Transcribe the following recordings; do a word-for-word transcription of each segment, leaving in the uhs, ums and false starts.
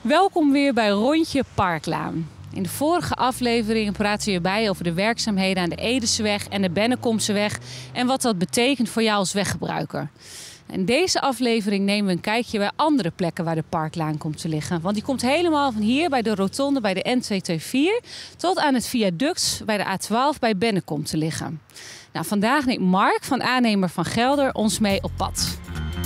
Welkom weer bij Rondje Parklaan. In de vorige afleveringen praten we je bij over de werkzaamheden aan de Edeseweg en de Bennekomseweg en wat dat betekent voor jou als weggebruiker. In deze aflevering nemen we een kijkje bij andere plekken waar de Parklaan komt te liggen. Want die komt helemaal van hier bij de rotonde bij de N tweehonderdvier tot aan het viaduct bij de A twaalf bij Bennekom te liggen. Nou, vandaag neemt Mark van Aannemer van Gelder ons mee op pad.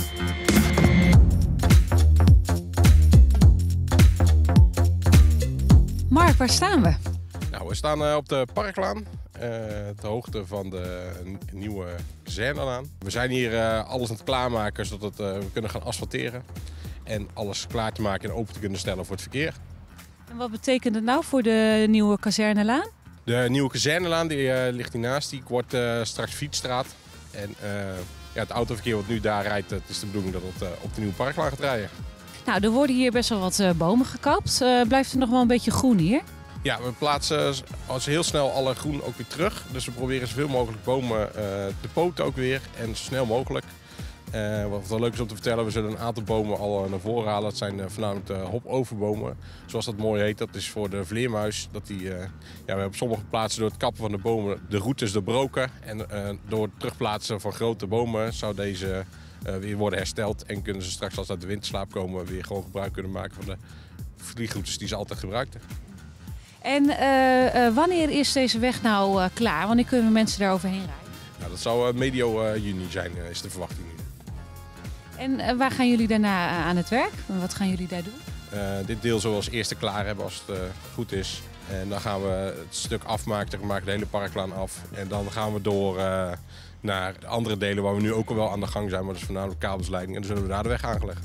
Mark, waar staan we? Nou, we staan uh, op de Parklaan, uh, ter hoogte van de nieuwe kazernelaan. We zijn hier uh, alles aan het klaarmaken zodat het, uh, we kunnen gaan asfalteren. En alles klaar te maken en open te kunnen stellen voor het verkeer. En wat betekent het nou voor de nieuwe kazernelaan? De nieuwe kazernelaan die uh, ligt hiernaast, die wordt uh, straks fietsstraat. En uh, ja, het autoverkeer wat nu daar rijdt, het is de bedoeling dat het uh, op de nieuwe Parklaan gaat rijden. Nou, er worden hier best wel wat uh, bomen gekapt. Uh, blijft er nog wel een beetje groen hier? Ja, we plaatsen als heel snel alle groen ook weer terug. Dus we proberen zoveel mogelijk bomen uh, te poten ook weer en zo snel mogelijk. Uh, wat wel leuk is om te vertellen, we zullen een aantal bomen al naar voren halen. Dat zijn uh, voornamelijk de hopoverbomen, zoals dat mooi heet. Dat is voor de vleermuis. Dat die, uh, ja, we hebben op sommige plaatsen door het kappen van de bomen de routes doorbroken. En uh, door het terugplaatsen van grote bomen zou deze uh, weer worden hersteld. En kunnen ze straks als ze uit de winterslaap komen weer gewoon gebruik kunnen maken van de vliegroutes die ze altijd gebruikten. En uh, uh, wanneer is deze weg nou uh, klaar? Wanneer kunnen mensen daar overheen rijden? Nou, dat zou uh, medio uh, juni zijn, uh, is de verwachting nu. En uh, waar gaan jullie daarna uh, aan het werk? Wat gaan jullie daar doen? Uh, dit deel zullen we als eerste klaar hebben als het uh, goed is. En dan gaan we het stuk afmaken, we maken de hele parklaan af. En dan gaan we door uh, naar de andere delen waar we nu ook al wel aan de gang zijn. Maar dat is voornamelijk kabelsleiding en dan zullen we daar de weg aangelegd.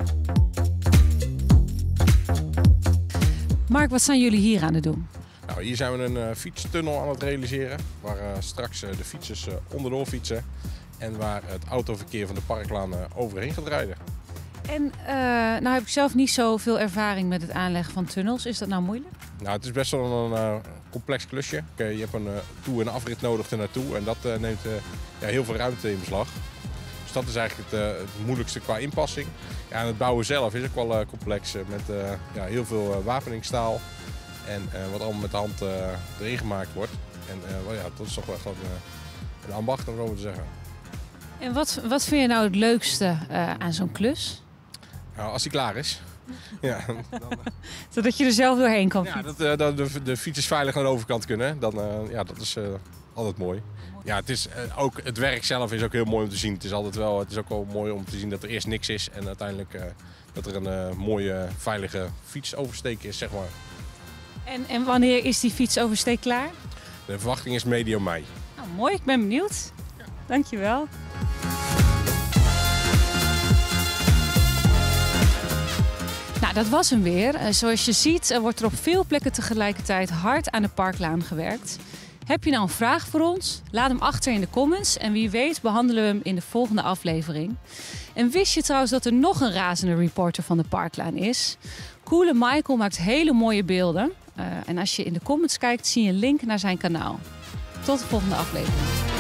Mark, wat zijn jullie hier aan het doen? Nou, hier zijn we een uh, fietstunnel aan het realiseren. Waar uh, straks uh, de fietsers uh, onderdoor fietsen. En waar het autoverkeer van de Parklaan uh, overheen gaat rijden. En uh, nou heb ik zelf niet zoveel ervaring met het aanleggen van tunnels. Is dat nou moeilijk? Nou, het is best wel een uh, complex klusje. Okay, je hebt een uh, toe- en afrit nodig ernaartoe. En dat uh, neemt uh, ja, heel veel ruimte in beslag. Dus dat is eigenlijk het, uh, het moeilijkste qua inpassing. Ja, en het bouwen zelf is ook wel uh, complex. Uh, met uh, ja, heel veel uh, wapeningstaal. En uh, wat allemaal met de hand uh, erin gemaakt wordt. En uh, well, ja, dat is toch wel echt een, uh, een ambacht, om zo maar te zeggen. En wat, wat vind je nou het leukste uh, aan zo'n klus? Nou, als hij klaar is. Ja, dan, uh... Zodat je er zelf doorheen kan ja, fietsen. dat, uh, dat de, de fietsers veilig naar de overkant kunnen. Dan, uh, ja, dat is uh, altijd mooi. Ja, het, is, uh, ook, het werk zelf is ook heel mooi om te zien. Het is, altijd wel, het is ook wel mooi om te zien dat er eerst niks is. En uiteindelijk uh, dat er een uh, mooie, veilige fietsoversteek is, zeg maar. En, en wanneer is die fietsoversteek klaar? De verwachting is medio mei. Nou, mooi, ik ben benieuwd. Ja. Dankjewel. Nou, dat was hem weer. Zoals je ziet wordt er op veel plekken tegelijkertijd hard aan de Parklaan gewerkt. Heb je nou een vraag voor ons? Laat hem achter in de comments en wie weet behandelen we hem in de volgende aflevering. En wist je trouwens dat er nog een razende reporter van de Parklaan is? Coole Michael maakt hele mooie beelden. Uh, en als je in de comments kijkt zie je een link naar zijn kanaal. Tot de volgende aflevering.